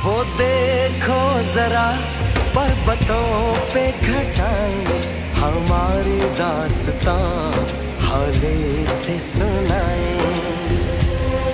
वो देखो जरा पर्वतों पे घटाएं, हमारी दास्तां हाले से सुनाएं।